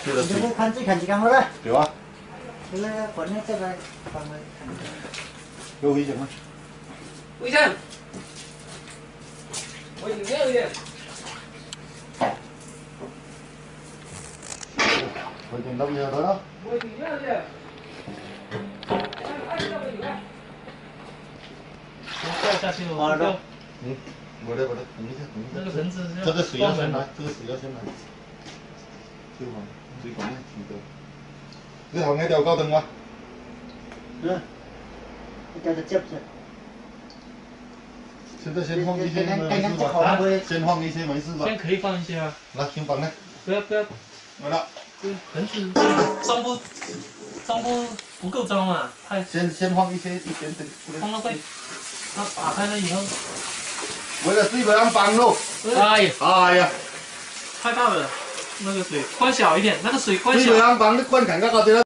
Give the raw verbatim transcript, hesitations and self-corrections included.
这个水。 你看这看几缸好了？ 对啊。 这个关在这个放在。 有危险吗？ 危险！我有没有危险？ 我已经到这了了。 我有没有危险？ 掉下去了， 好的。 嗯，没得没得，等一下等一下。 那个绳子是这个水要先来，这个水要先来。最好最管呢，你的。这行嘅吊高灯吗？ 嗯。叫它接不接？ 现在先放一些没事吧？啊，先放一些没事吧？ 先可以放一些啊。 来，先放呢。 不要不要。 好了。 这绳子装不装不不够装嘛？太。 先先放一些一点点。 放了会，它打开了以后。 为了水不让绑喽。 哎呀， 哎呀， 太大了，那个水关小一点，那个水关小。 水不让绑，你关看看到这了。